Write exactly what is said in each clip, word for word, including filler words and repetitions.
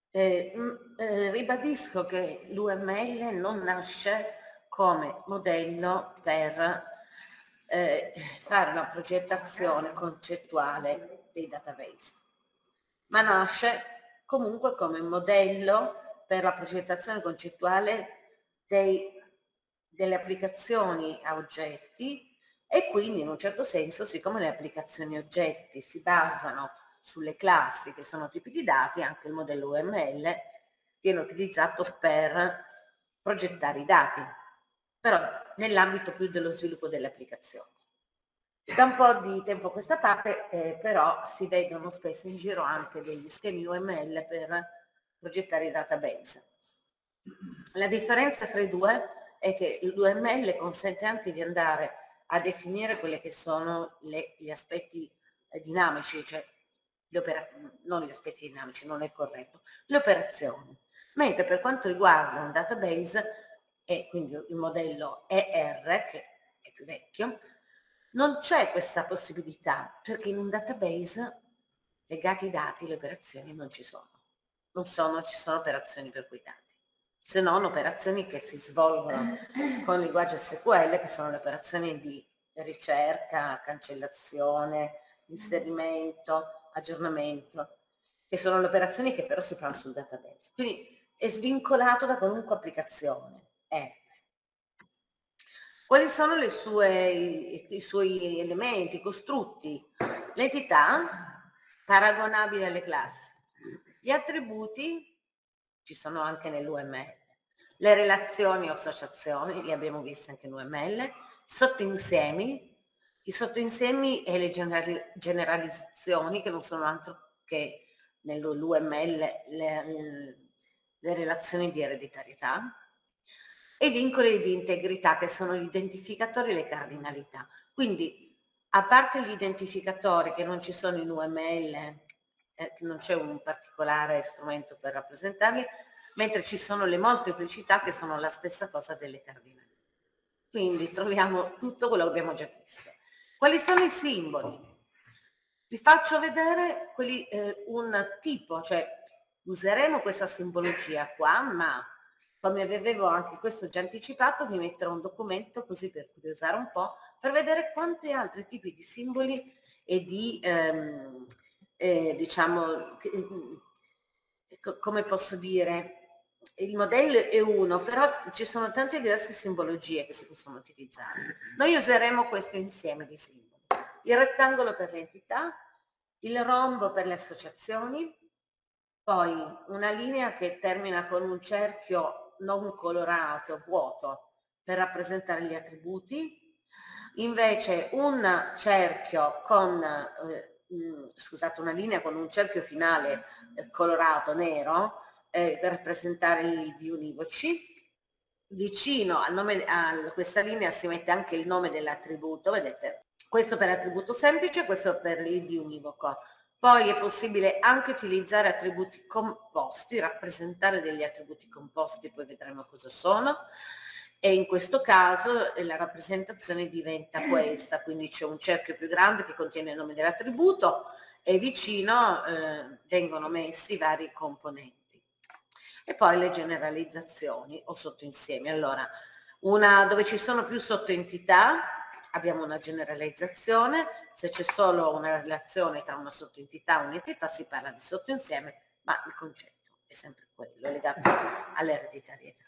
Eh, mh, eh, ribadisco che l'U M L non nasce come modello per eh, fare una progettazione concettuale dei database, ma nasce comunque come modello per la progettazione concettuale dei, delle applicazioni a oggetti, e quindi in un certo senso, siccome le applicazioni oggetti si basano sulle classi che sono tipi di dati, anche il modello U M L viene utilizzato per progettare i dati, però nell'ambito più dello sviluppo delle applicazioni. Da un po' di tempo a questa parte eh, però si vedono spesso in giro anche degli schemi U M L per progettare i database. La differenza fra i due è che l'U M L consente anche di andare a definire quelli che sono le, gli aspetti eh, dinamici, cioè le non gli aspetti dinamici, non è corretto, le operazioni. Mentre per quanto riguarda un database, e quindi il modello E R, che è più vecchio, non c'è questa possibilità, perché in un database legati ai dati le operazioni non ci sono. Non sono, ci sono operazioni per quei dati, se non operazioni che si svolgono con il linguaggio S Q L, che sono le operazioni di ricerca, cancellazione, inserimento, aggiornamento, che sono le operazioni che però si fanno sul database. Quindi è svincolato da qualunque applicazione. Eh. Quali sono le sue, i, i suoi elementi, i costrutti? L'entità, paragonabile alle classi. Gli attributi, ci sono anche nell'U M L. Le relazioni o associazioni, li abbiamo viste anche nell'U M L. Sottoinsiemi, i sottoinsiemi e le generalizzazioni, che non sono altro che nell'U M L le, le relazioni di ereditarietà, e i vincoli di integrità, che sono gli identificatori e le cardinalità. Quindi, a parte gli identificatori che non ci sono in U M L, eh, che non c'è un particolare strumento per rappresentarli, mentre ci sono le molteplicità che sono la stessa cosa delle cardinalità. Quindi troviamo tutto quello che abbiamo già visto. Quali sono i simboli? Vi faccio vedere quelli, eh, un tipo, cioè useremo questa simbologia qua, ma come avevo anche questo già anticipato, vi metterò un documento così per curiosare un po', per vedere quanti altri tipi di simboli e di, ehm, eh, diciamo, che, come posso dire, il modello è uno, però ci sono tante diverse simbologie che si possono utilizzare. Noi useremo questo insieme di simboli. Il rettangolo per le entità, il rombo per le associazioni, poi una linea che termina con un cerchio non colorato, vuoto, per rappresentare gli attributi, invece un cerchio con, eh, mh, scusate, una linea con un cerchio finale eh, colorato nero eh, per rappresentare gli I D univoci. Vicino al nome, a questa linea si mette anche il nome dell'attributo, vedete? Questo per attributo semplice, questo per l'I D univoco. Poi è possibile anche utilizzare attributi composti, rappresentare degli attributi composti, poi vedremo cosa sono, e in questo caso la rappresentazione diventa questa, quindi c'è un cerchio più grande che contiene il nome dell'attributo e vicino eh, vengono messi vari componenti. E poi le generalizzazioni o sottoinsiemi. Allora, una, dove ci sono più sottoentità abbiamo una generalizzazione, se c'è solo una relazione tra una sottoentità e un'entità si parla di sottoinsieme, ma il concetto è sempre quello, è legato all'ereditarietà.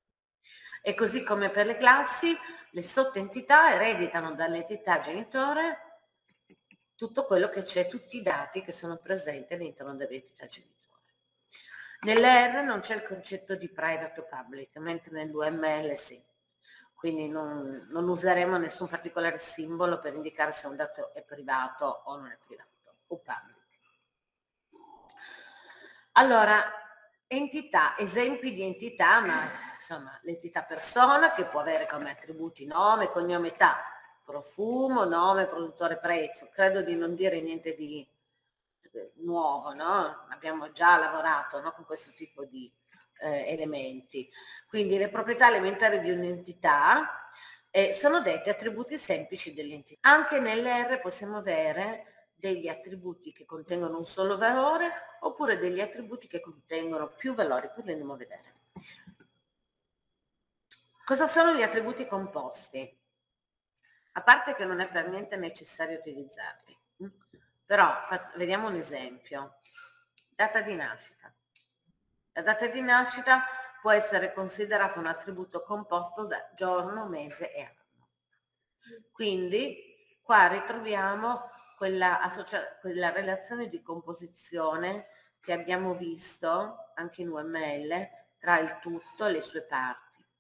E così come per le classi, le sottoentità ereditano dall'entità genitore tutto quello che c'è, tutti i dati che sono presenti all'interno dell'entità genitore. Nell'E R non c'è il concetto di private o public, mentre nell'U M L sì. Quindi non, non useremo nessun particolare simbolo per indicare se un dato è privato o non è privato, o public. Allora, entità, esempi di entità, ma insomma l'entità persona che può avere come attributi nome, cognome, età, profumo, nome, produttore, prezzo. Credo di non dire niente di eh, nuovo, no? Abbiamo già lavorato, no, con questo tipo di eh, elementi. Quindi le proprietà elementari di un'entità eh, sono dette attributi semplici dell'entità. Anche nell'R possiamo avere degli attributi che contengono un solo valore oppure degli attributi che contengono più valori. Poi li andiamo a vedere. Cosa sono gli attributi composti? A parte che non è per niente necessario utilizzarli, però vediamo un esempio. Data di nascita. La data di nascita può essere considerata un attributo composto da giorno, mese e anno. Quindi qua ritroviamo quella, quella relazione di composizione che abbiamo visto anche in U M L tra il tutto e le sue parti.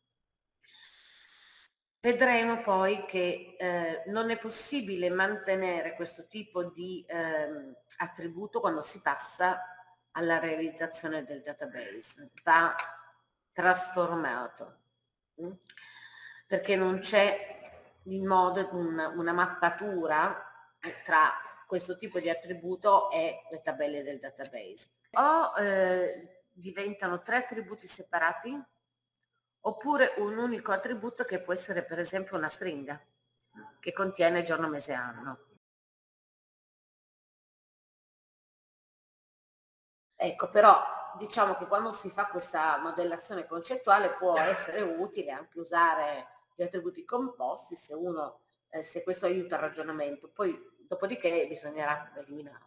Vedremo poi che eh, non è possibile mantenere questo tipo di eh, attributo quando si passa alla realizzazione del database, va trasformato, mh? Perché non c'è in modo una, una mappatura tra questo tipo di attributo e le tabelle del database. O eh, diventano tre attributi separati, oppure un unico attributo che può essere per esempio una stringa che contiene giorno, mese, anno. Ecco, però diciamo che quando si fa questa modellazione concettuale può essere utile anche usare gli attributi composti se uno, eh, se questo aiuta il ragionamento, poi dopodiché bisognerà eliminarlo.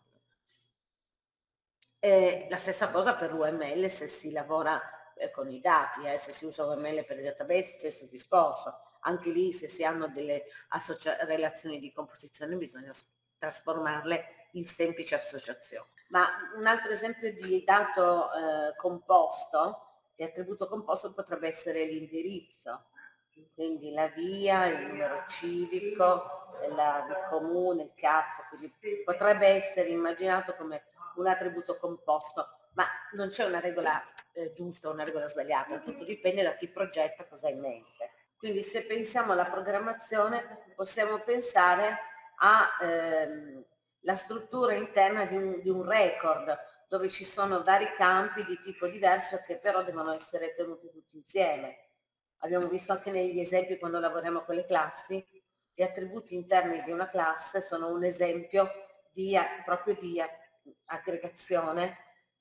Eh, la stessa cosa per l'U M L se si lavora eh, con i dati, eh, se si usa U M L per il database, stesso discorso. Anche lì se si hanno delle relazioni di composizione bisogna trasformarle in semplici associazioni. Ma un altro esempio di dato eh, composto, di attributo composto potrebbe essere l'indirizzo, quindi la via, il numero civico, la, il comune, il capo, quindi potrebbe essere immaginato come un attributo composto, ma non c'è una regola eh, giusta o una regola sbagliata, tutto dipende da chi progetta cosa ha in mente. Quindi se pensiamo alla programmazione possiamo pensare alla ehm, struttura interna di un, di un record dove ci sono vari campi di tipo diverso che però devono essere tenuti tutti insieme. Abbiamo visto anche negli esempi quando lavoriamo con le classi, gli attributi interni di una classe sono un esempio di, proprio di aggregazione,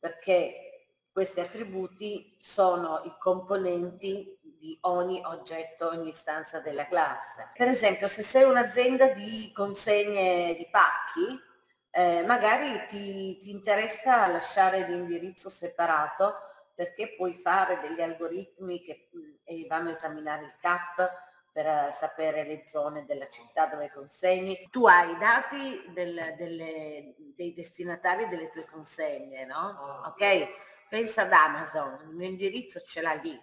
perché questi attributi sono i componenti di ogni oggetto, ogni istanza della classe. Per esempio, se sei un'azienda di consegne di pacchi, eh, magari ti, ti interessa lasciare l'indirizzo separato perché puoi fare degli algoritmi che eh, vanno a esaminare il C A P per sapere le zone della città dove consegni. Tu hai i dati del, delle, dei destinatari delle tue consegne, no? Ok? Pensa ad Amazon, il mio indirizzo ce l'ha lì,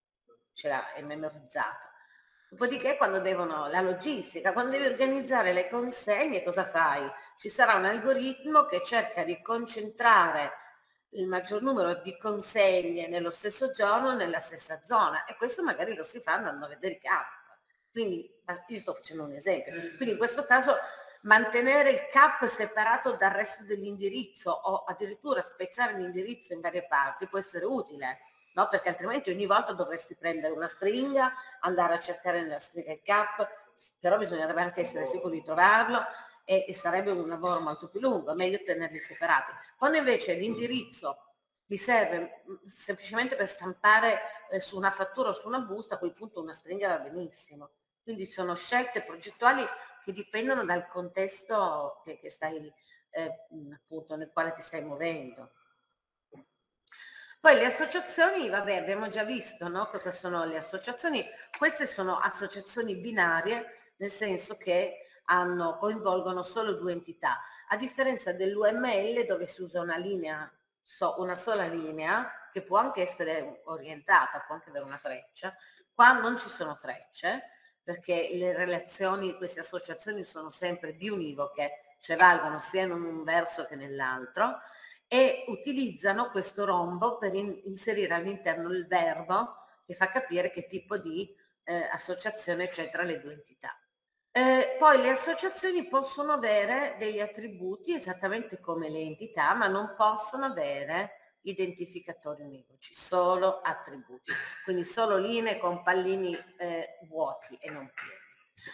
ce l'ha, è memorizzato. Dopodiché quando devono, la logistica, quando devi organizzare le consegne, cosa fai? Ci sarà un algoritmo che cerca di concentrare il maggior numero di consegne nello stesso giorno, nella stessa zona, e questo magari lo si fa andando a vedere i campi. Quindi io sto facendo un esempio. Quindi in questo caso mantenere il C A P separato dal resto dell'indirizzo o addirittura spezzare l'indirizzo in varie parti può essere utile, no? Perché altrimenti ogni volta dovresti prendere una stringa, andare a cercare nella stringa il C A P, però bisognerebbe anche essere sicuri di trovarlo e, e sarebbe un lavoro molto più lungo, è meglio tenerli separati. Quando invece l'indirizzo mi serve semplicemente per stampare eh, su una fattura o su una busta, a quel punto una stringa va benissimo. Quindi sono scelte progettuali che dipendono dal contesto che, che stai, eh, appunto, nel quale ti stai muovendo. Poi le associazioni, vabbè, abbiamo già visto, no? Cosa sono le associazioni. Queste sono associazioni binarie, nel senso che hanno, coinvolgono solo due entità, a differenza dell'U M L dove si usa una linea, so, una sola linea, che può anche essere orientata, può anche avere una freccia. Qua non ci sono frecce, perché le relazioni, queste associazioni sono sempre biunivoche, cioè valgono sia in un verso che nell'altro, e utilizzano questo rombo per in, inserire all'interno il verbo che fa capire che tipo di eh, associazione c'è tra le due entità. Eh, poi le associazioni possono avere degli attributi esattamente come le entità, ma non possono avere identificatori univoci, solo attributi, quindi solo linee con pallini eh, vuoti e non pieni.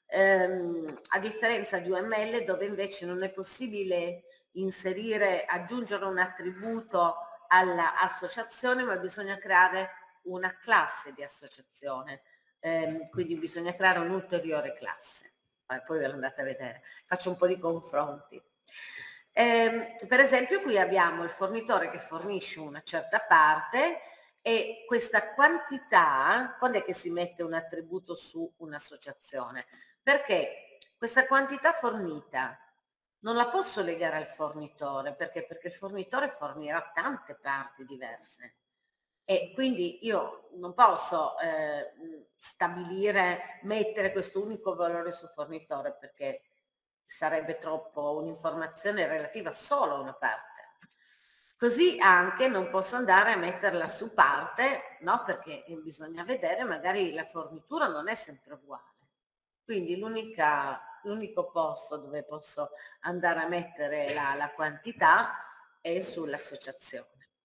ehm, a differenza di U M L dove invece non è possibile inserire, aggiungere un attributo all'associazione, ma bisogna creare una classe di associazione, ehm, quindi bisogna creare un'ulteriore classe. Eh, poi ve lo andate a vedere, faccio un po' di confronti. Eh, per esempio qui abbiamo il fornitore che fornisce una certa parte e questa quantità, quando è che si mette un attributo su un'associazione? Perché questa quantità fornita non la posso legare al fornitore, perché? Perché il fornitore fornirà tante parti diverse e quindi io non posso eh, stabilire, mettere questo unico valore sul fornitore perché sarebbe troppo un'informazione relativa solo a una parte. Così anche non posso andare a metterla su parte, no? Perché bisogna vedere, magari la fornitura non è sempre uguale. Quindi l'unico posto dove posso andare a mettere la, la quantità è sull'associazione.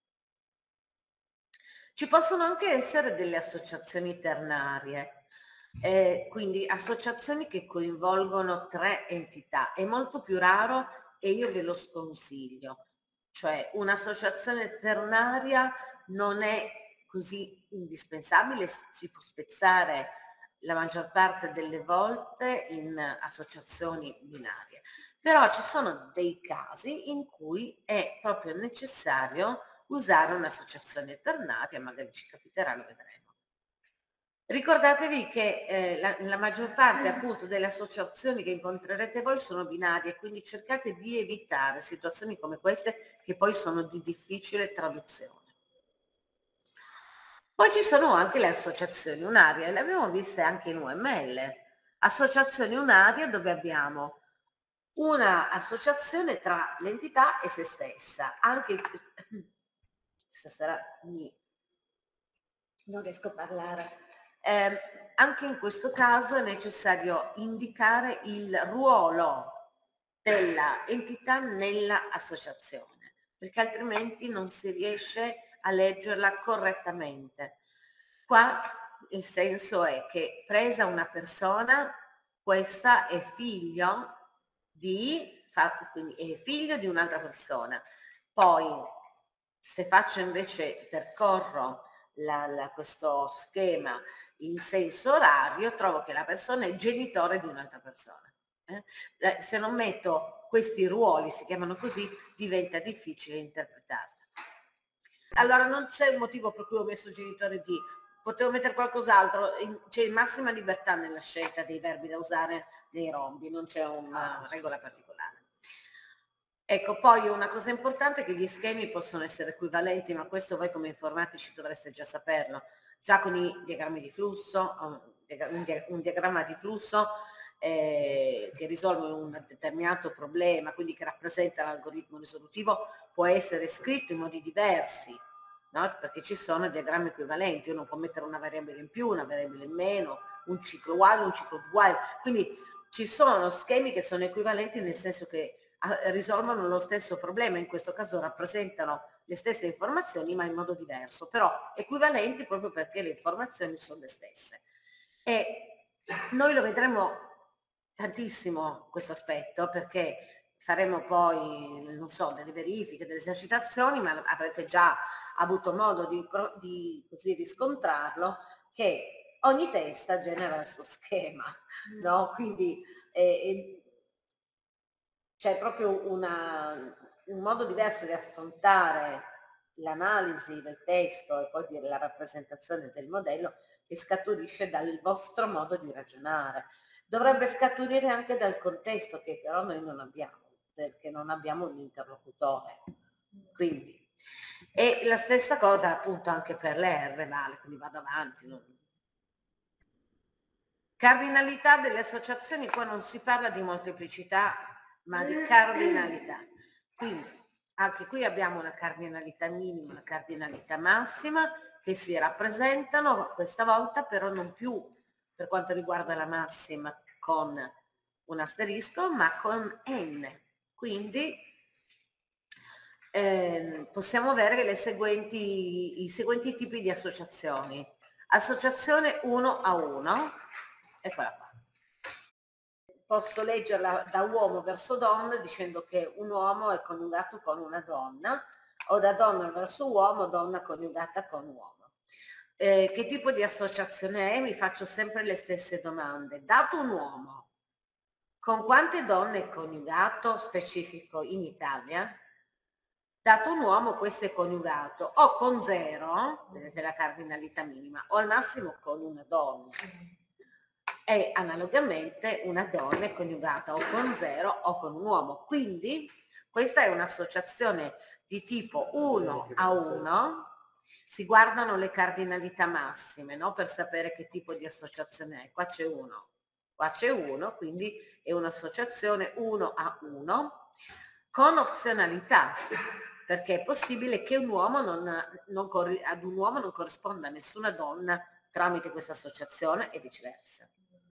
Ci possono anche essere delle associazioni ternarie, eh, quindi associazioni che coinvolgono tre entità. È molto più raro e io ve lo sconsiglio. Cioè un'associazione ternaria non è così indispensabile, si può spezzare la maggior parte delle volte in associazioni binarie. Però ci sono dei casi in cui è proprio necessario usare un'associazione ternaria, magari ci capiterà, lo vedremo. Ricordatevi che eh, la, la maggior parte appunto delle associazioni che incontrerete voi sono binarie, quindi cercate di evitare situazioni come queste che poi sono di difficile traduzione. Poi ci sono anche le associazioni unarie, le abbiamo viste anche in U M L. Associazioni unarie dove abbiamo una associazione tra l'entità e se stessa. Anche stasera mi... non riesco a parlare. Eh, anche in questo caso è necessario indicare il ruolo della entità nella associazione, perché altrimenti non si riesce a leggerla correttamente. Qua il senso è che presa una persona, questa è figlio di, quindi è figlio di un'altra persona. Poi se faccio invece, percorro la, la, questo schema in senso orario, trovo che la persona è genitore di un'altra persona. Eh? Se non metto questi ruoli, si chiamano così, diventa difficile interpretarla. Allora non c'è un motivo per cui ho messo genitore di, potevo mettere qualcos'altro, c'è massima libertà nella scelta dei verbi da usare nei rombi, non c'è una regola particolare. Ecco, poi una cosa importante è che gli schemi possono essere equivalenti, ma questo voi come informatici dovreste già saperlo. Già con i diagrammi di flusso, un diagramma di flusso eh, che risolve un determinato problema, quindi che rappresenta l'algoritmo risolutivo, può essere scritto in modi diversi, no? Perché ci sono diagrammi equivalenti, uno può mettere una variabile in più, una variabile in meno, un ciclo uguale, un ciclo uguale, quindi ci sono schemi che sono equivalenti nel senso che risolvono lo stesso problema, in questo caso rappresentano le stesse informazioni ma in modo diverso, però equivalenti proprio perché le informazioni sono le stesse. E noi lo vedremo tantissimo questo aspetto perché faremo poi, non so, delle verifiche, delle esercitazioni, ma avrete già avuto modo di, di così riscontrarlo che ogni testa genera il suo schema, no? Quindi eh, c'è proprio una, un modo diverso di affrontare l'analisi del testo e poi la rappresentazione del modello che scaturisce dal vostro modo di ragionare. Dovrebbe scaturire anche dal contesto che però noi non abbiamo, perché non abbiamo un interlocutore. Quindi, e la stessa cosa appunto anche per le R vale, quindi vado avanti. Non... Cardinalità delle associazioni, qua non si parla di molteplicità, ma di cardinalità. Quindi anche qui abbiamo una cardinalità minima, una cardinalità massima che si rappresentano questa volta però non più per quanto riguarda la massima con un asterisco, ma con n. Quindi eh, possiamo avere le seguenti, i seguenti tipi di associazioni. Associazione uno a uno, eccola qua. posso leggerla da uomo verso donna dicendo che un uomo è coniugato con una donna, o da donna verso uomo, donna coniugata con uomo. Eh, che tipo di associazione è? Mi faccio sempre le stesse domande. Dato un uomo, con quante donne è coniugato, specifico in Italia? Dato un uomo, questo è coniugato o con zero, vedete la cardinalità minima, o al massimo con una donna. E analogamente una donna è coniugata o con zero o con un uomo. Quindi questa è un'associazione di tipo uno a uno. Si guardano le cardinalità massime, no? Per sapere che tipo di associazione è. Qua c'è uno, qua c'è uno, quindi è un'associazione uno a uno con opzionalità, perché è possibile che un uomo non, non ad un uomo non corrisponda nessuna donna tramite questa associazione e viceversa.